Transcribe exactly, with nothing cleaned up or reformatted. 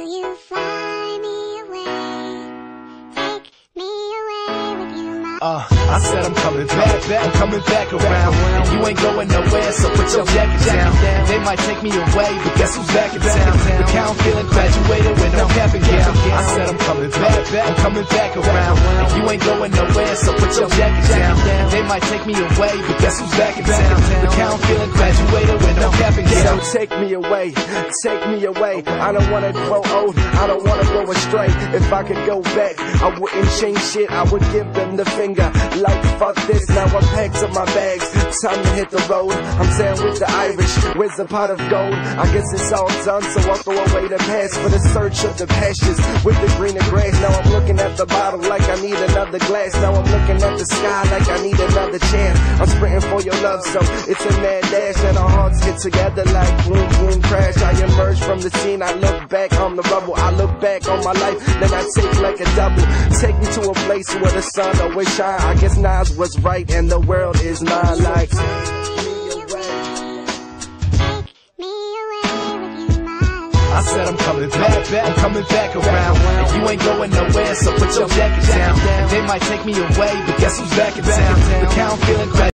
you fly me away? Take me away with you, my Uh, I said I'm coming back, back, I'm coming back around. And you ain't going nowhere, so put your jacket down. They might take me away, but guess who's back in town? The count feeling graduated with no cap and gown. I said I'm coming back, back, I'm coming back around. And you ain't going nowhere, so put your jacket down. They might take me away, but guess who's back in town? The count feeling graduated with no cap and gown. So take me away, take me away. I don't wanna grow old, I don't wanna go astray. If I could go back, I wouldn't change shit. I would give them the finger, like fuck this. Now I'm packed up my bags, time to hit the road. I'm saying with the Irish, where's the pot of gold? I guess it's all done, so I'll throw away the past for the search of the pastures with the greener grass. Now I'm looking at the bottle like I need another glass. Now I'm looking at the sky like I need another chance. I'm sprinting for your love, so it's a mad dash, and our hearts get together like boom boom crash. I emerge from the scene, I look back on the rubble. I look back on my life, then I take like a double. Take me to a place where the sun always shine. I guess Nas was right and the world is mine. Like take me away with you, my I said I'm coming back, back, I'm coming back around. And you ain't going nowhere, so put your jacket down. They might take me away, but guess who's back in town? The count feeling